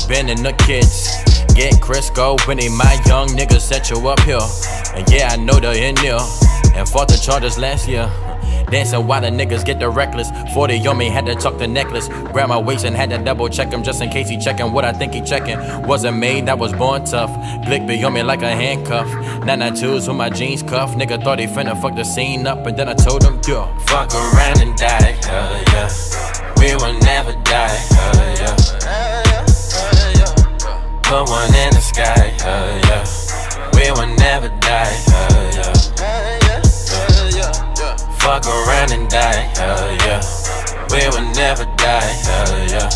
been in the kids. Get Crisco, Winnie, my young nigga set you up here. And yeah, I know they're in there. And fought the charges last year. Dancing while the niggas get the reckless. 40 on me, had to tuck the necklace. Grab my waist and had to double check him just in case he checking what I think he checking. Wasn't made, I was born tough. Glick be on me like a handcuff. 992s with my jeans cuff. Nigga thought he finna fuck the scene up, and then I told him, yo, fuck around and die, yeah. We will never die, yeah. Put one in the sky, yeah. We will never die, yeah. Fuck around and die, yeah. We will never die, yeah.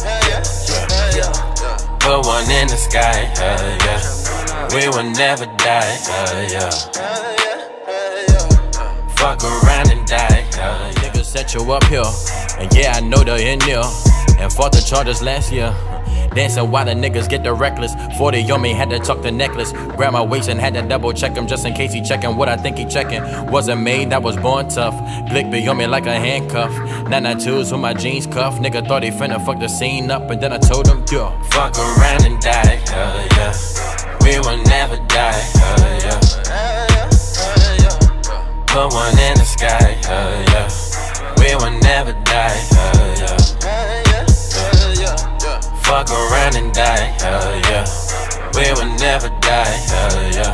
Put one in the sky, yeah. We will never die, yeah. Fuck around and die, yeah. Niggas set you up here. And yeah, I know they're in there. And fought the charges last year. Dancing while the niggas get the reckless. 40 on me, had to tuck the necklace. Grab my waist and had to double check him just in case he checking what I think he checking. Wasn't made, I was born tough. Glick be on me like a handcuff. 992s with my jeans cuff. Nigga thought he finna fuck the scene up, and then I told him, yo, fuck around and die, yeah. We will never die, yeah. Put one in the sky, yeah. We will never die, yeah. Fuck around and die, yeah. We will never die, yeah.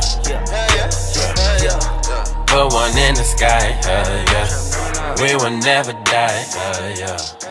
Put one in the sky, yeah. We will never die, yeah.